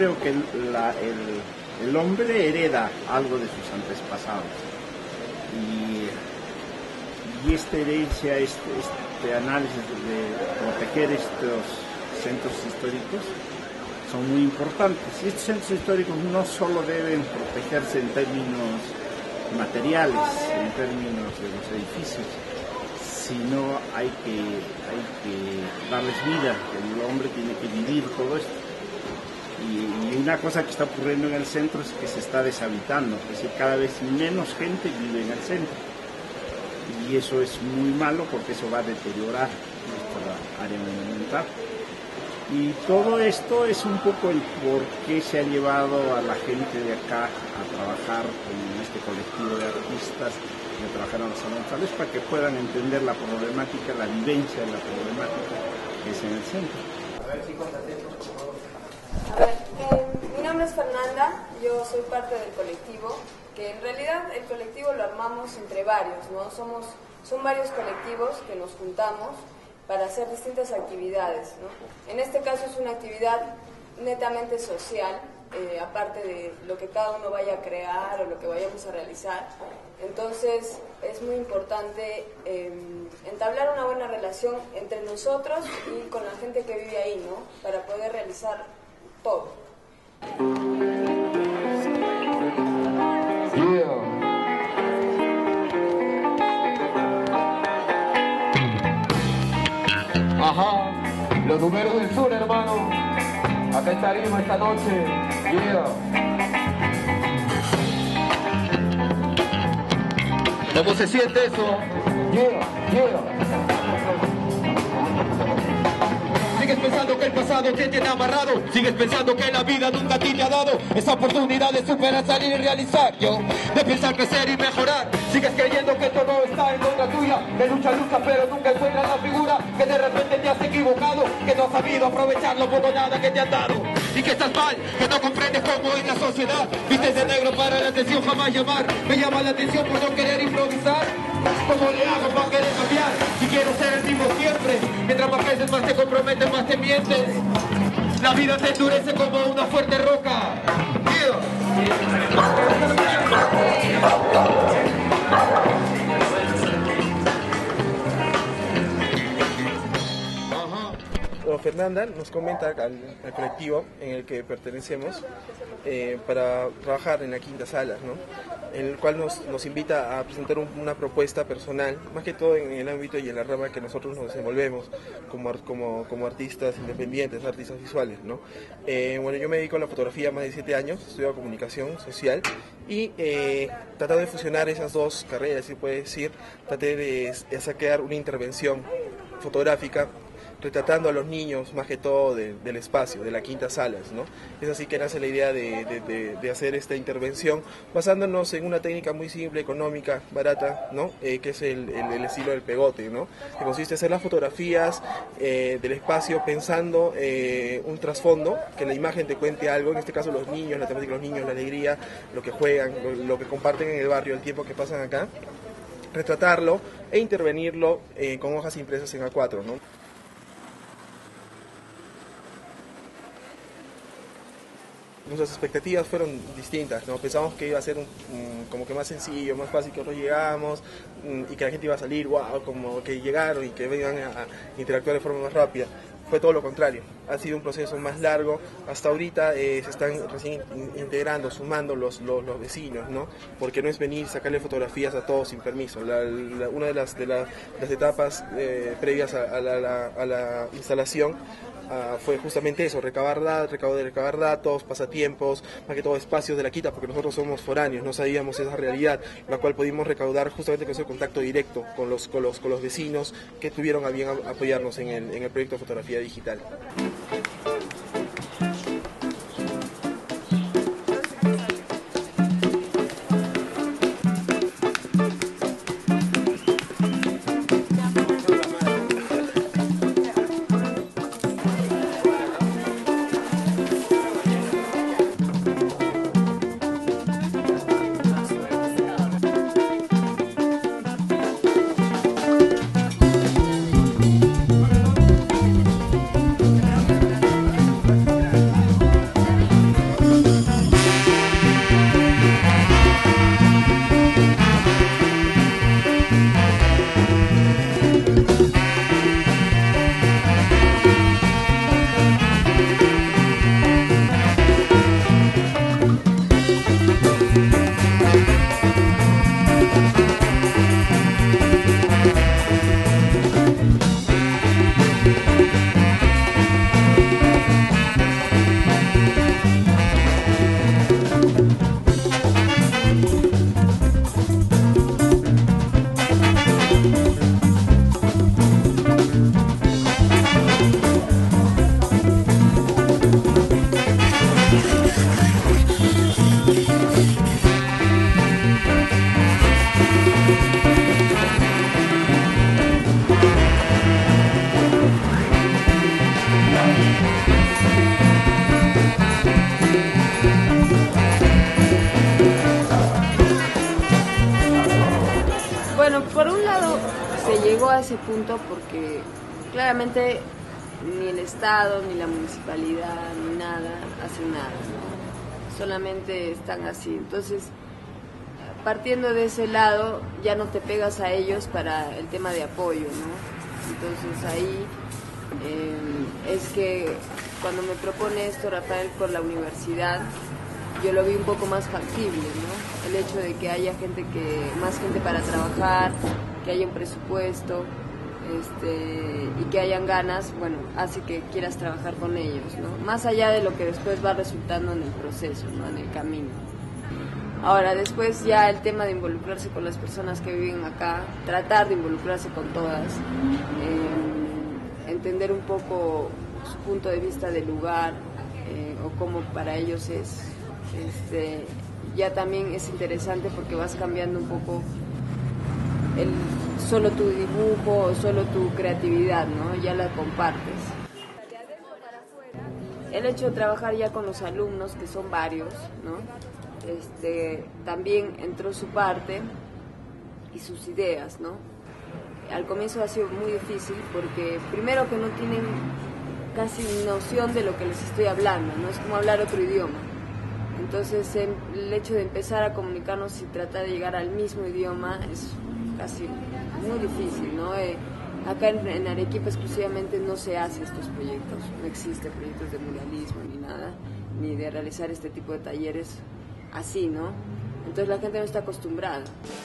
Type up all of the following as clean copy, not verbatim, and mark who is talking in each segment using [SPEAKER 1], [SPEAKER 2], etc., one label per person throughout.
[SPEAKER 1] creo que el hombre hereda algo de sus antepasados y esta herencia, este análisis de proteger estos centros históricos son muy importantes. Y estos centros históricos no solo deben protegerse en términos materiales, en términos de los edificios, sino hay que darles vida. El hombre tiene que vivir todo esto. Y una cosa que está ocurriendo en el centro es que se está deshabitando, es decir, cada vez menos gente vive en el centro. Y eso es muy malo porque eso va a deteriorar nuestra área monumental. Y todo esto es un poco el por qué se ha llevado a la gente de acá a trabajar con este colectivo de artistas y a trabajar en los salón para que puedan entender la problemática, la vivencia de la problemática que es en el centro.
[SPEAKER 2] A ver, chicos, atentos, por favor. A ver, mi nombre es Fernanda, yo soy parte del colectivo, que en realidad el colectivo lo armamos entre varios, ¿no? Son varios colectivos que nos juntamos para hacer distintas actividades, ¿no? En este caso es una actividad netamente social, aparte de lo que cada uno vaya a crear o lo que vayamos a realizar. Entonces es muy importante entablar una buena relación entre nosotros y con la gente que vive ahí, ¿no? Para poder realizar todo.
[SPEAKER 3] Ajá, los números del sur, hermano. Acá estaremos esta noche. Yeah. ¿Cómo se siente eso? Yeah. Sigues pensando que el pasado te tiene amarrado. Sigues pensando que la vida nunca te ha dado esa oportunidad de superar, salir y realizar. De pensar, crecer y mejorar. Sigues creyendo que todo está en contra tuya. Que lucha, pero nunca encuentras la figura. Que de repente te has equivocado. Que no has sabido aprovechar la oportunidad que te han dado. Y que estás mal, que no comprendes cómo es la sociedad. Vistes de negro para la atención, jamás llamar. Me llama la atención por no querer improvisar. ¿Cómo le hago para querer cambiar? Si quiero ser el mismo siempre. Mientras más creces, más te comprometes, más te mientes. La vida te endurece como una fuerte roca.
[SPEAKER 4] Fernanda nos comenta al colectivo en el que pertenecemos para trabajar en la quinta sala, ¿no? En el cual nos invita a presentar una propuesta personal, más que todo en el ámbito y en la rama que nosotros nos desenvolvemos como artistas independientes, artistas visuales, ¿no? Bueno, yo me dedico a la fotografía más de 7 años, estudio comunicación social y tratando de fusionar esas dos carreras, si puede decir, traté de sacar una intervención fotográfica retratando a los niños más que todo del espacio, de la quinta salas, ¿no? Es así que nace la idea de hacer esta intervención basándonos en una técnica muy simple, económica, barata, ¿no? Que es el estilo del pegote, ¿no? Que consiste en hacer las fotografías del espacio pensando un trasfondo, que la imagen te cuente algo, en este caso los niños, la temática de los niños, la alegría, lo que juegan, lo que comparten en el barrio, el tiempo que pasan acá, retratarlo e intervenirlo con hojas impresas en A4, ¿no? Nuestras expectativas fueron distintas, ¿no? Pensamos que iba a ser como que más sencillo, más fácil, que nosotros llegamos y que la gente iba a salir, wow, como que llegaron y que vengan a interactuar de forma más rápida. Fue todo lo contrario, ha sido un proceso más largo. Hasta ahorita se están recién integrando, sumando los vecinos, ¿no? Porque no es venir, sacarle fotografías a todos sin permiso. Una de las etapas previas a la instalación fue justamente eso, recabar datos, pasatiempos, más que todo espacios de la quinta, porque nosotros somos foráneos, no sabíamos esa realidad, la cual pudimos recaudar justamente con ese contacto directo con los vecinos que tuvieron a bien apoyarnos en el proyecto de fotografía digital.
[SPEAKER 2] llegó a ese punto porque claramente ni el Estado, ni la municipalidad, ni nada hacen nada, ¿no? Solamente están así. Entonces, partiendo de ese lado, ya no te pegas a ellos para el tema de apoyo, ¿no? Entonces ahí es que cuando me propone esto Rafael con la universidad, yo lo vi un poco más factible, ¿no? El hecho de que haya más gente para trabajar, que haya un presupuesto, y que hayan ganas, bueno, hace que quieras trabajar con ellos, ¿no? Más allá de lo que después va resultando en el proceso, ¿no? En el camino. Ahora, después ya el tema de involucrarse con las personas que viven acá, tratar de involucrarse con todas, entender un poco su punto de vista del lugar, o cómo para ellos es, ya también es interesante porque vas cambiando un poco solo tu dibujo o solo tu creatividad, ¿no? Ya la compartes. El hecho de trabajar ya con los alumnos, que son varios, ¿no? También entró su parte y sus ideas, ¿no? Al comienzo ha sido muy difícil porque primero que no tienen casi noción de lo que les estoy hablando, ¿no? Es como hablar otro idioma. Entonces el hecho de empezar a comunicarnos y tratar de llegar al mismo idioma es casi muy difícil, ¿no? Acá en Arequipa exclusivamente no se hace estos proyectos, no existen proyectos de muralismo ni nada, ni de realizar este tipo de talleres así, ¿no? Entonces la gente no está acostumbrada.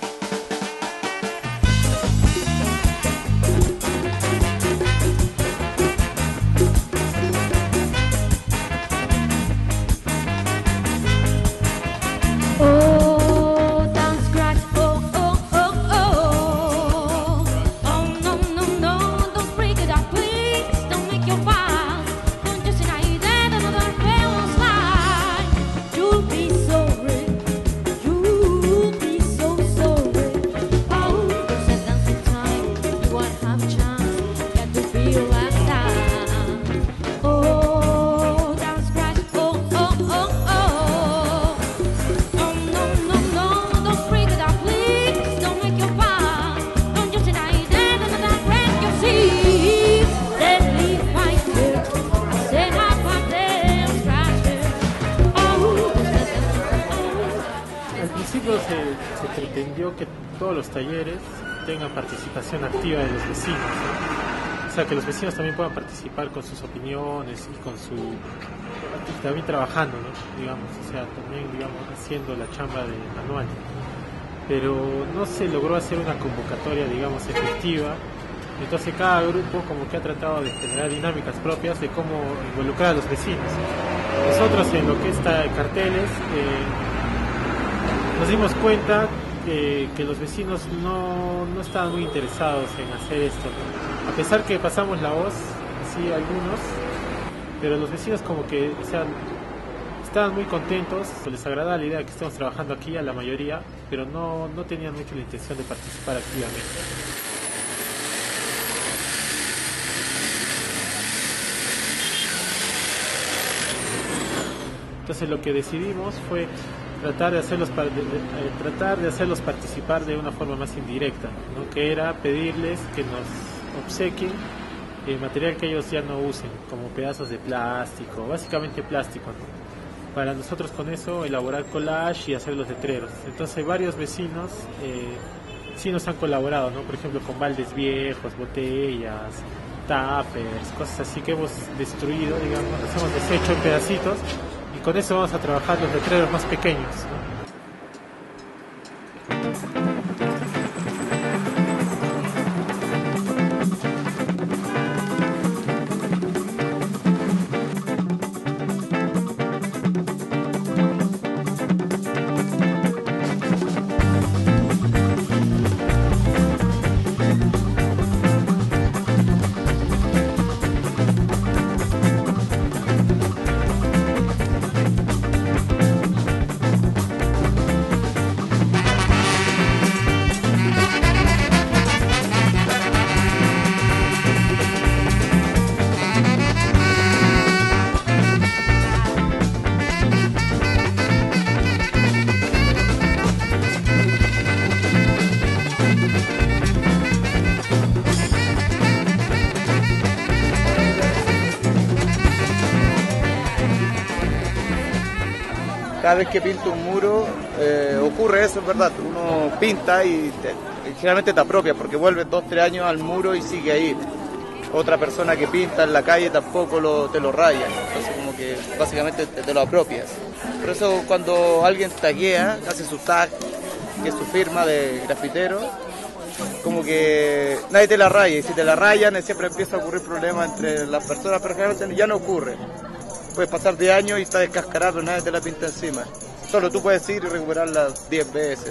[SPEAKER 5] Se pretendió que todos los talleres tengan participación activa de los vecinos, ¿no? O sea, que los vecinos también puedan participar con sus opiniones y también trabajando, ¿no? Digamos, o sea, también, digamos, haciendo la chamba de manual. Pero no se logró hacer una convocatoria, digamos, efectiva. Entonces cada grupo como que ha tratado de generar dinámicas propias de cómo involucrar a los vecinos. Nosotros en lo que está de carteles, nos dimos cuenta que los vecinos no estaban muy interesados en hacer esto, ¿no? A pesar que pasamos la voz, sí, algunos, pero los vecinos como que, o sea, estaban muy contentos, les agradaba la idea de que estemos trabajando aquí a la mayoría, pero no tenían mucho la intención de participar activamente. Entonces lo que decidimos fue tratar de hacerlos participar de una forma más indirecta, ¿no? Que era pedirles que nos obsequien material que ellos ya no usen, como pedazos de plástico, básicamente plástico, ¿no? Para nosotros con eso elaborar collage y hacer los letreros. Entonces varios vecinos sí nos han colaborado, ¿no? Por ejemplo, con baldes viejos, botellas, tuppers, cosas así que hemos destruido, digamos, los hemos deshecho en pedacitos. Y con eso vamos a trabajar los letreros más pequeños, ¿no?
[SPEAKER 6] cada vez que pinto un muro ocurre eso, es verdad, uno pinta y generalmente te apropia porque vuelves 2-3 años al muro y sigue ahí. Otra persona que pinta en la calle tampoco te lo raya, entonces como que básicamente te lo apropias. Por eso cuando alguien taguea, hace su tag, que es su firma de grafitero, como que nadie te la raya, y si te la rayan siempre empieza a ocurrir problemas entre las personas, pero generalmente ya no ocurre. Puedes pasar 10 años y está descascarado, pero nadie te la pinta encima. Solo tú puedes ir y recuperarla 10 veces.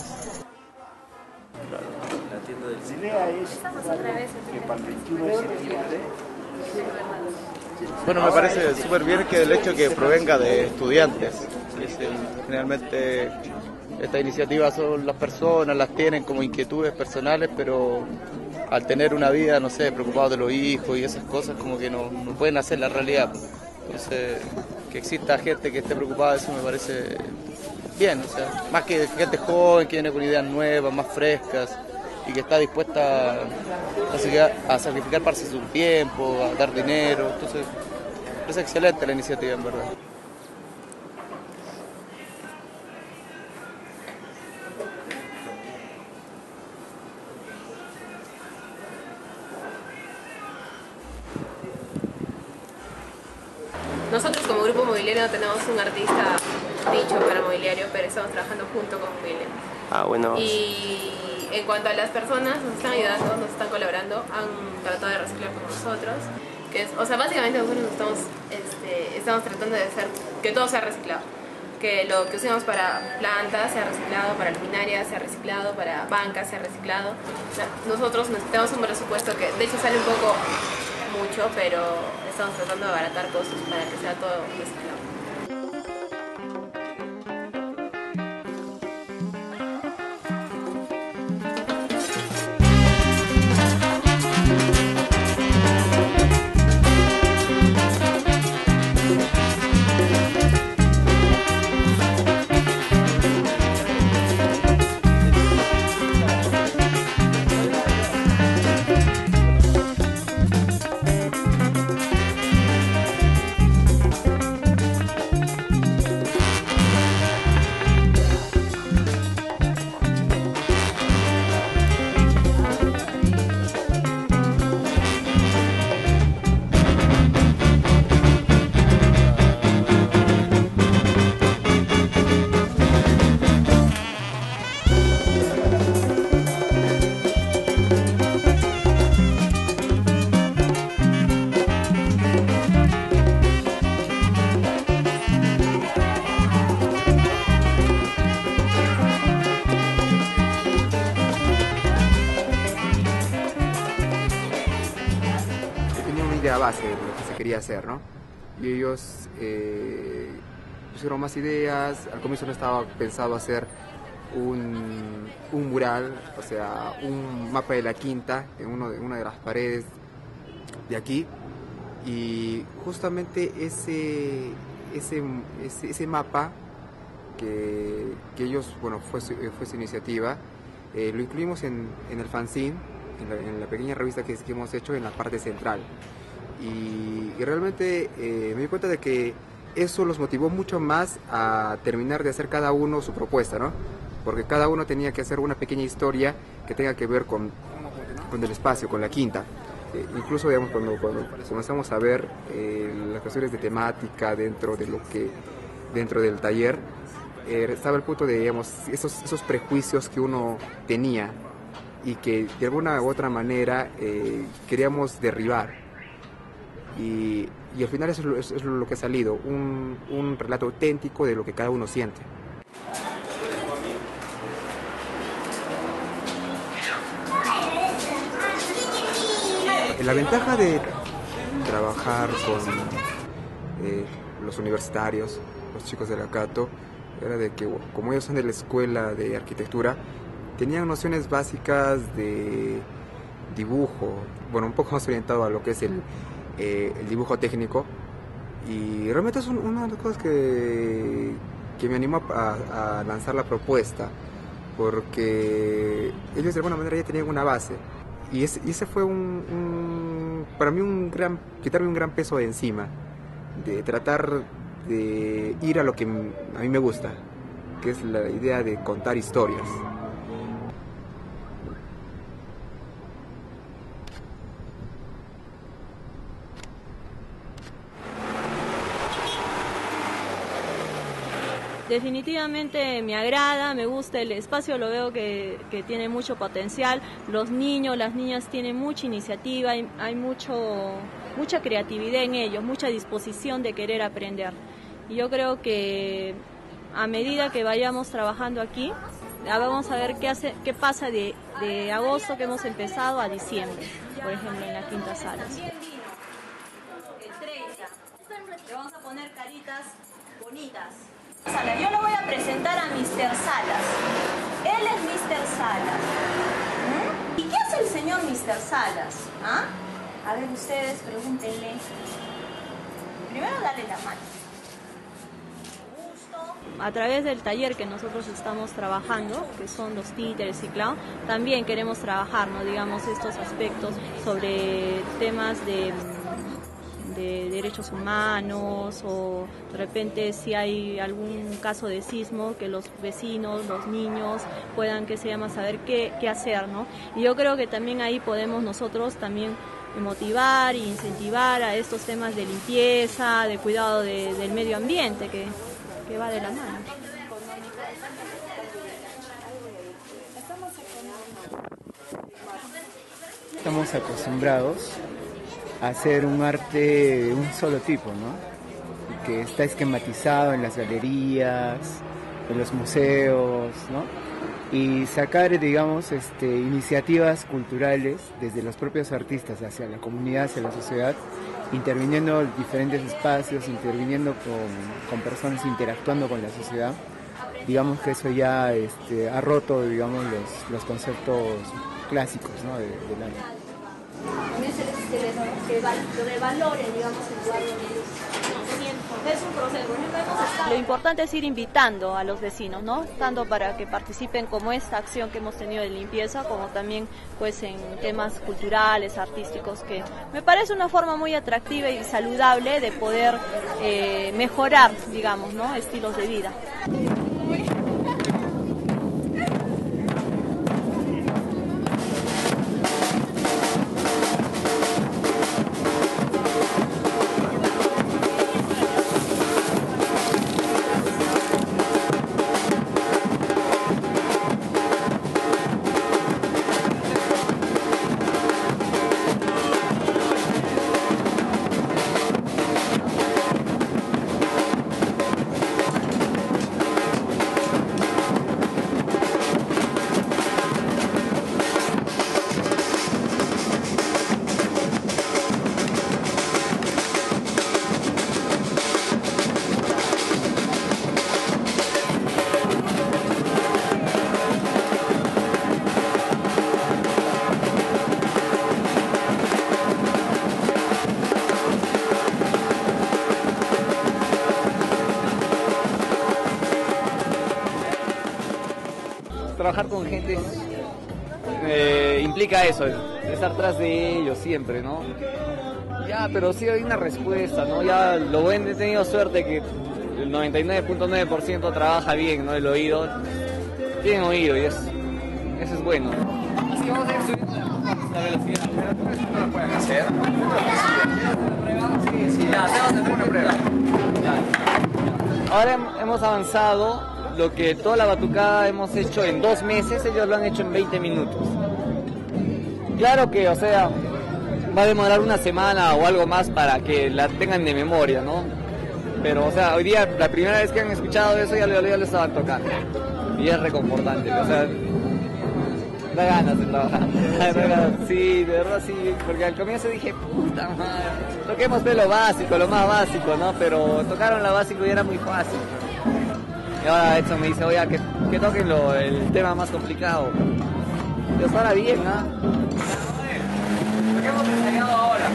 [SPEAKER 1] La idea es que para el 21 de septiembre...
[SPEAKER 6] Bueno, me parece súper bien que el hecho que provenga de estudiantes. Generalmente estas iniciativas son las personas, las tienen como inquietudes personales, pero al tener una vida, no sé, preocupados de los hijos y esas cosas, como que no pueden hacer la realidad. Entonces, que exista gente que esté preocupada de eso me parece bien, o sea, más que gente joven que viene con ideas nuevas, más frescas y que está dispuesta a sacrificar parte de su tiempo, a dar dinero. Entonces, es excelente la iniciativa, en verdad.
[SPEAKER 7] Nosotros como grupo mobiliario no tenemos un artista dicho para mobiliario, pero estamos trabajando junto con mobiliario.
[SPEAKER 8] Bueno.
[SPEAKER 7] Y en cuanto a las personas, nos están ayudando, nos están colaborando, han tratado de reciclar con nosotros. O sea, básicamente nosotros estamos tratando de hacer que todo sea reciclado. Que lo que usamos para plantas sea reciclado, para luminaria sea reciclado, para bancas sea reciclado. O sea, nosotros necesitamos un presupuesto que de hecho sale un poco mucho, pero estamos tratando de abaratar costos para que sea todo reciclado.
[SPEAKER 9] Base de lo que se quería hacer, ¿no? Y ellos pusieron más ideas. Al comienzo no estaba pensado hacer un mural, o sea, un mapa de la quinta en una de las paredes de aquí, y justamente ese mapa que ellos, bueno, fue su iniciativa, lo incluimos en el fanzine, en la pequeña revista que hemos hecho en la parte central. Y realmente me di cuenta de que eso los motivó mucho más a terminar de hacer cada uno su propuesta, ¿no? Porque cada uno tenía que hacer una pequeña historia que tenga que ver con el espacio, con la quinta. Incluso, digamos, cuando comenzamos a ver las cuestiones de temática dentro del taller, estaba el punto de, digamos, esos prejuicios que uno tenía y que de alguna u otra manera queríamos derribar. Y al final eso es lo que ha salido, un relato auténtico de lo que cada uno siente. La ventaja de trabajar con los universitarios, los chicos de la Cato, era de que, como ellos son de la escuela de arquitectura, tenían nociones básicas de dibujo, bueno, un poco más orientado a lo que es el dibujo técnico, y realmente es una de las cosas que me animó a lanzar la propuesta, porque ellos de alguna manera ya tenían una base, y ese fue para mí quitarme un gran peso de encima, de tratar de ir a lo que a mí me gusta, que es la idea de contar historias.
[SPEAKER 8] Definitivamente me agrada, me gusta el espacio, lo veo que tiene mucho potencial. Los niños, las niñas tienen mucha iniciativa, hay mucha creatividad en ellos, mucha disposición de querer aprender. Y yo creo que a medida que vayamos trabajando aquí, vamos a ver qué pasa de agosto que hemos empezado a diciembre, por ejemplo en la quinta sala. El 30, le vamos a poner caritas bonitas. Yo lo voy a presentar a Mr. Salas. Él es Mr. Salas. ¿Y qué hace el señor Mr. Salas? ¿Ah? A ver, ustedes pregúntenle. Primero dale la mano. A través del taller que nosotros estamos trabajando, que son los títeres y clown, también queremos trabajar, ¿no? Digamos, estos aspectos sobre temas de derechos humanos, o de repente si hay algún caso de sismo, que los vecinos, los niños puedan, que se llama, saber qué hacer, ¿no? Y yo creo que también ahí podemos nosotros también motivar e incentivar a estos temas de limpieza, de cuidado del medio ambiente, que va de la mano.
[SPEAKER 10] Estamos acostumbrados a hacer un arte de un solo tipo, ¿no? Que está esquematizado en las galerías, en los museos, ¿no? Y sacar, digamos, iniciativas culturales desde los propios artistas hacia la comunidad, hacia la sociedad, interviniendo en diferentes espacios, interviniendo con personas, interactuando con la sociedad. Digamos que eso ya ha roto, digamos, los conceptos clásicos, ¿no? del arte.
[SPEAKER 8] También que revaloren, digamos, el lugar donde ellos es un proceso. Lo importante es ir invitando a los vecinos, ¿no? Tanto para que participen como esta acción que hemos tenido de limpieza, como también pues en temas culturales, artísticos, que me parece una forma muy atractiva y saludable de poder mejorar, digamos, ¿no? Estilos de vida.
[SPEAKER 6] Trabajar con gente implica eso, estar tras de ellos siempre, ¿no? Ya, pero sí hay una respuesta, ¿no? Ya he tenido suerte que el 99.9% trabaja bien, ¿no? El oído, tienen oído y eso es bueno. Así vamos a ir subiendo la velocidad. No lo pueden hacer. Sí, ya, vamos a hacer una prueba. Ahora hemos avanzado. Lo que toda la batucada hemos hecho en 2 meses, ellos lo han hecho en 20 minutos. Claro que, o sea, va a demorar una semana o algo más para que la tengan de memoria, ¿no? Pero, o sea, hoy día, la primera vez que han escuchado eso, ya lo estaban tocando. Y es reconfortante, o sea, da ganas de trabajar. Sí, de verdad sí, porque al comienzo dije, puta madre, toquemos de lo básico, lo más básico, ¿no? Pero tocaron lo básico y era muy fácil. Y ahora Edson me dice, oye, que toquen el tema más complicado. Yo estará bien, ¿ah? Lo que hemos ensayado ahora.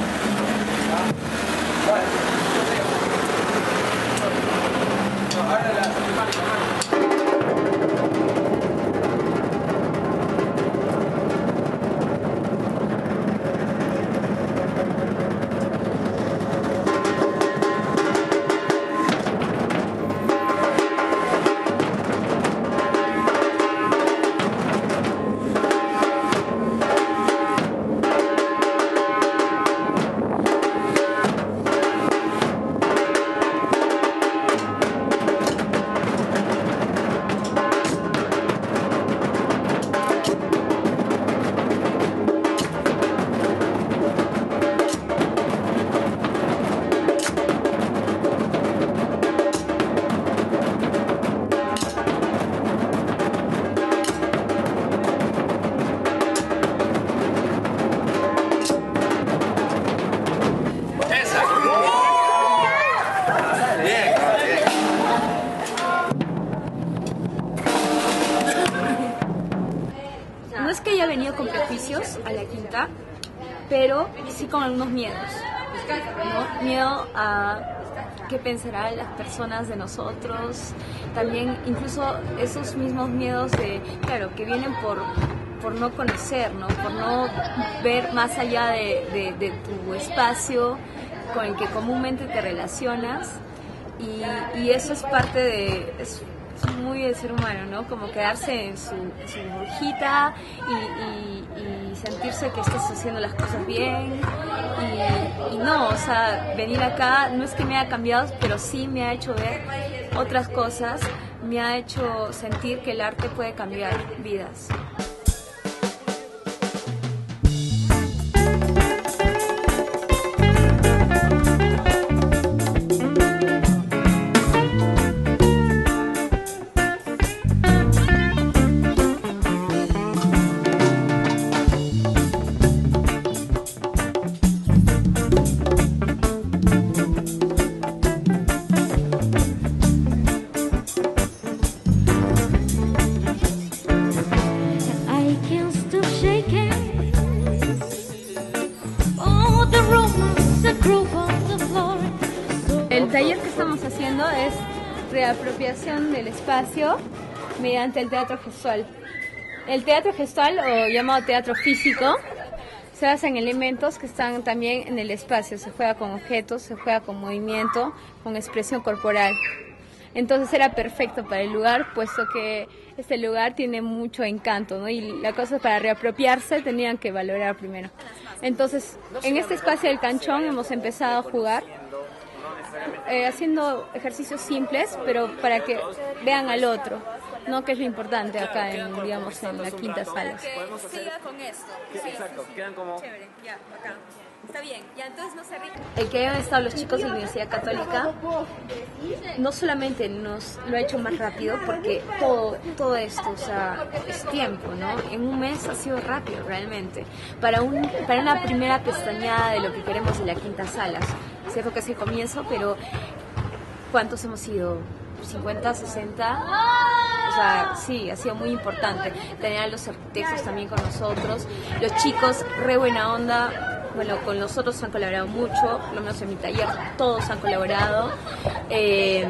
[SPEAKER 11] no es que haya venido con prejuicios a la quinta, pero sí con algunos miedos, ¿no? Miedo a qué pensarán las personas de nosotros, también incluso esos mismos miedos de, claro, que vienen por no conocer, ¿no? Por no ver más allá de tu espacio con el que comúnmente te relacionas, y eso es parte de... es muy del ser humano, ¿no? Como quedarse en su burbujita y sentirse que estás haciendo las cosas bien y no, o sea, venir acá no es que me haya cambiado, pero sí me ha hecho ver otras cosas, me ha hecho sentir que el arte puede cambiar vidas. El taller que estamos haciendo es reapropiación del espacio mediante el teatro gestual. El teatro gestual, o llamado teatro físico, se basa en elementos que están también en el espacio. Se juega con objetos, se juega con movimiento, con expresión corporal. Entonces era perfecto para el lugar, puesto que este lugar tiene mucho encanto, ¿no? Y la cosa para reapropiarse tenían que valorar primero. Entonces, en este espacio del canchón hemos empezado a jugar, haciendo ejercicios simples, pero para que vean al otro, ¿no? Que es lo importante acá, digamos, en la quinta sala.
[SPEAKER 2] Que siga con esto.
[SPEAKER 3] Exacto, quedan como...
[SPEAKER 2] Chévere, ya, acá. Está bien, ya entonces no se ríen.
[SPEAKER 11] El que hayan estado los chicos de la Universidad Católica no solamente nos lo ha hecho más rápido, porque todo esto, o sea, es tiempo, ¿no? En un mes ha sido rápido realmente. Para una primera pestañeada de lo que queremos en la quinta sala. Es cierto que es el comienzo, pero ¿cuántos hemos ido? ¿50, 60? O sea, sí, ha sido muy importante tener a los arquitectos también con nosotros. Los chicos, re buena onda. Bueno, con nosotros han colaborado mucho, por lo menos en mi taller todos han colaborado. Y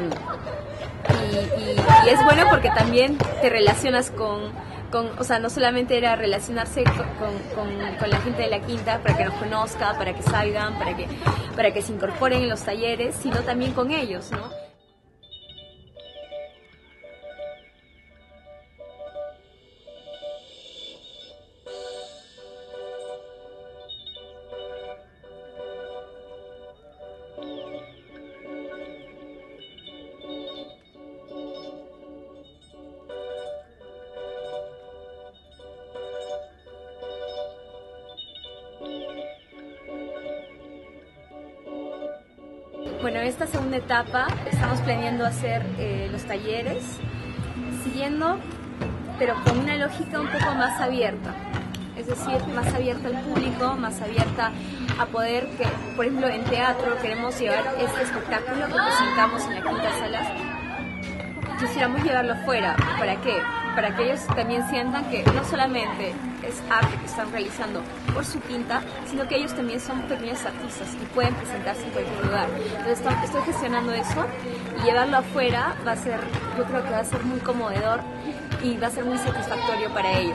[SPEAKER 11] es bueno porque también te relacionas con, o sea, no solamente era relacionarse con la gente de la quinta para que nos conozca, para que salgan, para que se incorporen en los talleres, sino también con ellos, ¿no? Bueno, en esta segunda etapa estamos planeando hacer los talleres, siguiendo, pero con una lógica un poco más abierta. Es decir, más abierta al público, más abierta a poder que, por ejemplo, en teatro queremos llevar este espectáculo que presentamos en la quinta sala, quisiéramos llevarlo fuera. ¿Para qué? Para que ellos también sientan que no solamente es arte que están realizando por su quinta, sino que ellos también son pequeños artistas y pueden presentarse en cualquier lugar. Entonces estoy gestionando eso, y llevarlo afuera va a ser, yo creo que va a ser muy conmovedor y va a ser muy satisfactorio para ellos.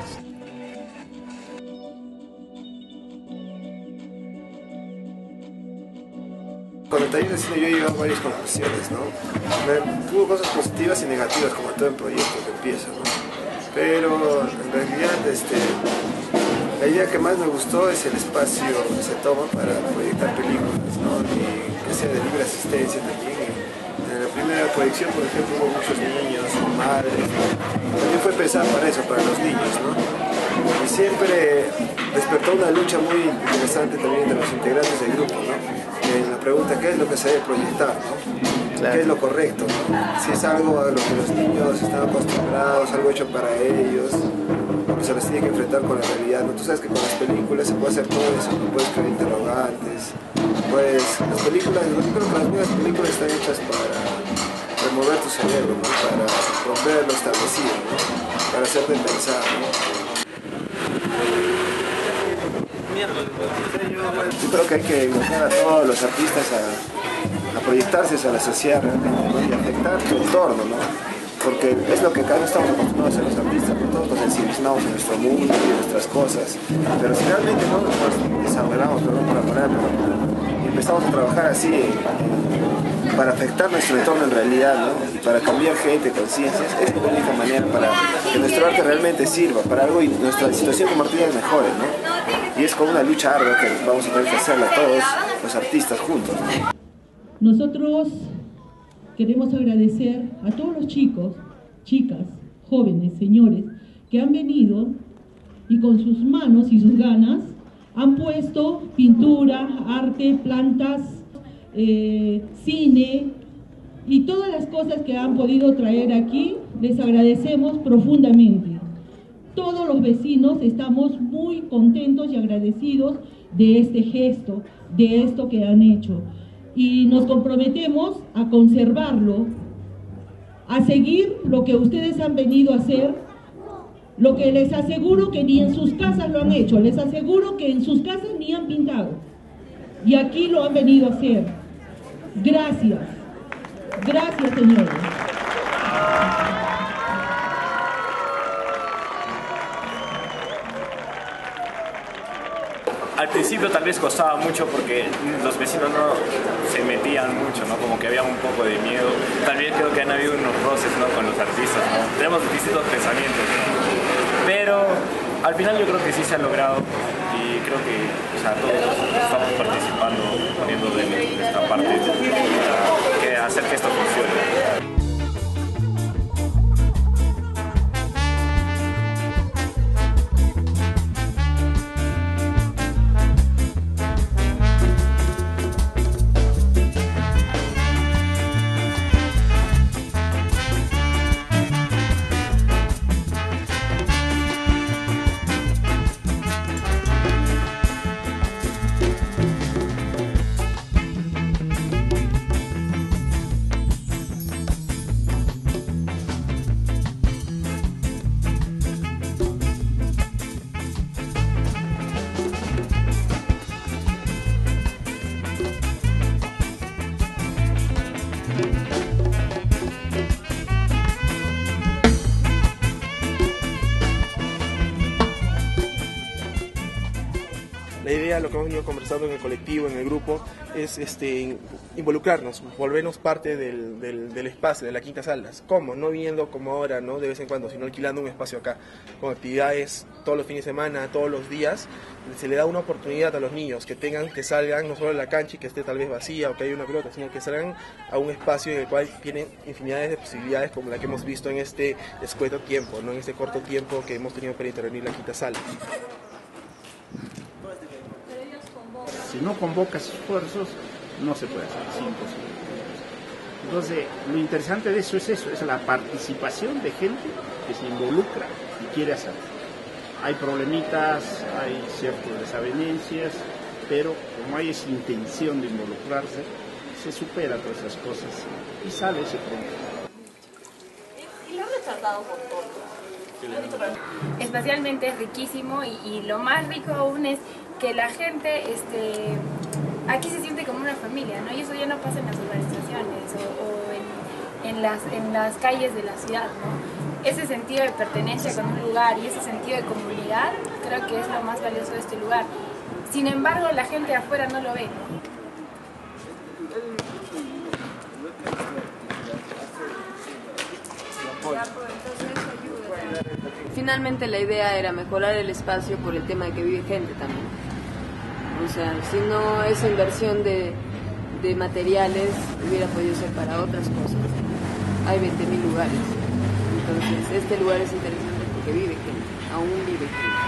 [SPEAKER 12] Con el taller de cine yo he llegado a varias conclusiones, ¿no? Tuvo cosas positivas y negativas, como todo en proyecto que empieza, ¿no? Pero en realidad la idea que más me gustó es el espacio que se toma para proyectar películas, ¿no? Y que sea de libre asistencia también. En la primera proyección, por ejemplo, hubo muchos niños, madres, también fue pensado para eso, para los niños, ¿no? Y siempre despertó una lucha muy interesante también entre los integrantes del grupo, ¿no? En la pregunta, ¿qué es lo que se debe proyectar, ¿no? Claro. ¿Qué es lo correcto, ¿no? Si es algo a lo que los niños están acostumbrados, algo hecho para ellos, o que se les tiene que enfrentar con la realidad, ¿no? Tú sabes que con las películas se puede hacer todo eso, ¿no? Puedes crear interrogantes, pues las películas, yo creo que las buenas películas están hechas para remover tu cerebro, ¿no? Para romper lo establecido, ¿no? Para hacerte pensar, ¿no? Yo creo que hay que involucrar a todos los artistas a proyectarse hacia la sociedad realmente, ¿no? Y afectar su entorno, ¿no? Porque es lo que cada vez estamos acostumbrados a ser los artistas, ¿no? Todos nos ensimismamos en nuestro mundo y en nuestras cosas, pero si realmente no nos desarrollamos, perdón por la palabra, y empezamos a trabajar así para afectar nuestro entorno en realidad, ¿no? Y para cambiar gente, conciencias, es la única manera para que nuestro arte realmente sirva para algo y nuestra situación como artistas mejore, ¿no? Y es como una lucha ardua que vamos a tener que hacerla todos los artistas juntos, ¿no?
[SPEAKER 13] Nosotros queremos agradecer a todos los chicos, chicas, jóvenes, señores, que han venido y con sus manos y sus ganas han puesto pintura, arte, plantas, cine y todas las cosas que han podido traer aquí. Les agradecemos profundamente. Todos los vecinos estamos muy contentos y agradecidos de este gesto, de esto que han hecho. Y nos comprometemos a conservarlo, a seguir lo que ustedes han venido a hacer, lo que les aseguro que ni en sus casas lo han hecho, les aseguro que en sus casas ni han pintado. Y aquí lo han venido a hacer. Gracias. Gracias, señores.
[SPEAKER 14] Al principio tal vez costaba mucho porque los vecinos no se metían mucho, ¿no? Como que había un poco de miedo. También creo que han habido unos roces, ¿no? Con los artistas, ¿no? Tenemos distintos pensamientos, ¿no? Pero al final yo creo que sí se ha logrado y creo que, o sea, todos estamos participando, poniendo de nuestra parte para hacer que esto funcione.
[SPEAKER 4] La idea, lo que hemos venido conversando en el colectivo, en el grupo, es involucrarnos, volvernos parte del espacio, de la Quinta Salas. ¿Cómo? No viniendo como ahora, ¿no? De vez en cuando, sino alquilando un espacio acá, con actividades todos los fines de semana, todos los días. Se le da una oportunidad a los niños que salgan no solo a la cancha y que esté tal vez vacía o que haya una pelota, sino que salgan a un espacio en el cual tienen infinidades de posibilidades como la que hemos visto en este escueto tiempo, ¿no? En este corto tiempo que hemos tenido para intervenir la Quinta Sala.
[SPEAKER 1] Si no convocas esfuerzos, no se puede hacer, es imposible. Entonces, lo interesante de eso, es la participación de gente que se involucra y quiere hacer. Hay problemitas, hay ciertas desavenencias, pero como hay esa intención de involucrarse, se supera todas esas cosas y sale ese problema.
[SPEAKER 11] Y lo han tratado por todo.
[SPEAKER 15] Espacialmente es riquísimo y lo más rico aún es que la gente aquí se siente como una familia, ¿no? Y eso ya no pasa en las urbanizaciones o en las calles de la ciudad, ¿no? Ese sentido de pertenencia con un lugar y ese sentido de comunidad creo que es lo más valioso de este lugar. Sin embargo, la gente de afuera no lo ve, ¿no?
[SPEAKER 2] Finalmente la idea era mejorar el espacio por el tema de que vive gente también. O sea, si no esa inversión de materiales hubiera podido ser para otras cosas. Hay 20.000 lugares. Entonces este lugar es interesante porque vive gente, aún vive gente.